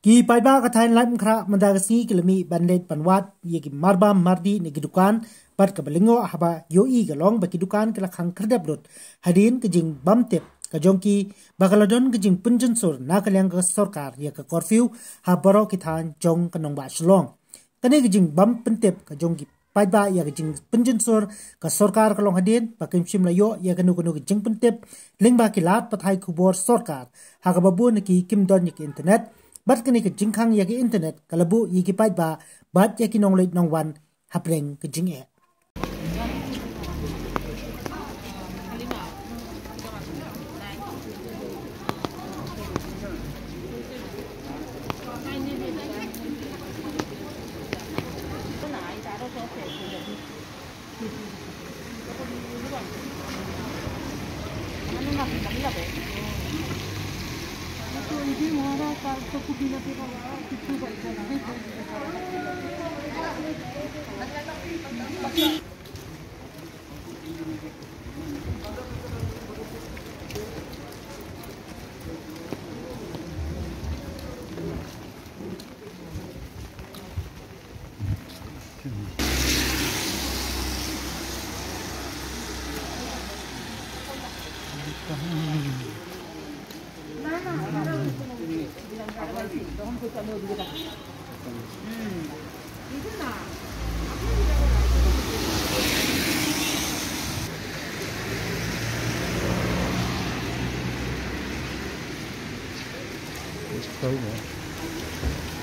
Ki paiba ka thain laim khra mandagasi kilami banlet panwat ye ki marba mardi ne ki dukan pat ka balingo haba yo I galong ba ki dukan kala khang khrdab lut hadin ke jing bam tep ka jongki bagaladon ke jing punjun sur na kalyang ka sarkar ye ka curfew ha baro ki than jong kanong ba shlong tane ke jing bam pentep ka jongki paiba ye ke jing punjun sur ka sarkar kalong hadin ba kim shim la yo ye ka nu ke jing pentep lingba ki lat pathai khubor sarkar ha ka babu ne ki kim don ye ki internet bat kini ke jingkhang ya ke internet kalabu yi ki pai ba bat ya ki nong leit nong wan hapreng ke jing e Tahu nggak?